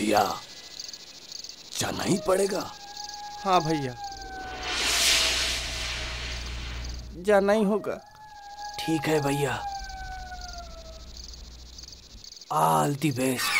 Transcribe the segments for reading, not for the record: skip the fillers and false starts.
भैया जाना ही पड़ेगा। हाँ भैया, जाना ही होगा। ठीक है भैया, ऑल द बेस्ट।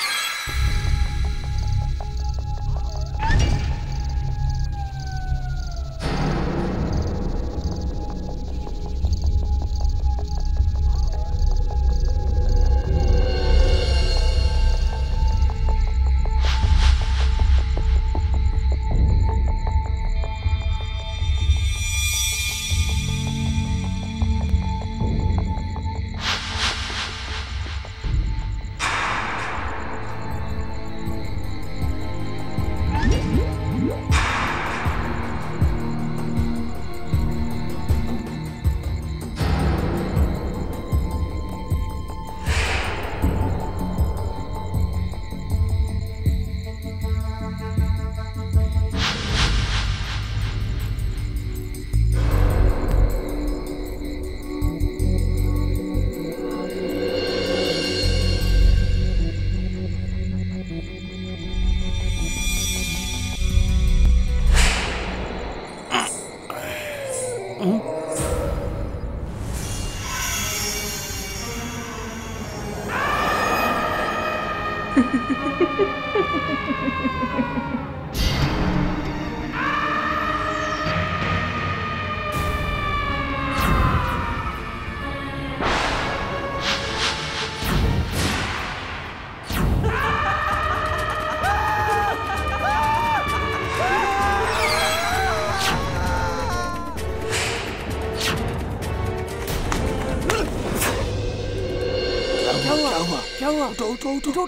उठो।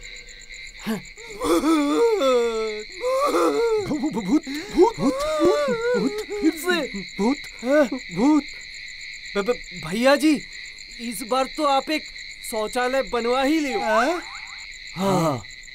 भूत फिर से भूत। भैया जी, इस बार तो आप एक शौचालय बनवा ही लियो। हाँ।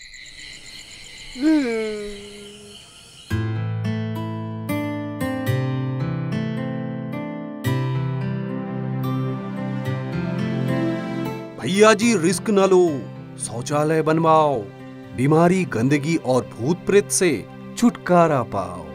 भैया जी रिस्क न लो, शौचालय बनवाओ, बीमारी, गंदगी और भूत प्रेत से छुटकारा पाओ।